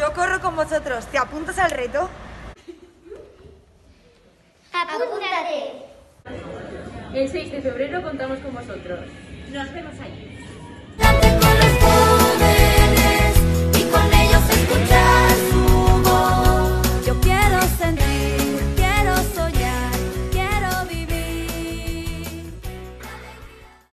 Yo corro con vosotros. ¿Te apuntas al reto? ¡Apúntate! El 6 de febrero contamos con vosotros. Nos vemos allí.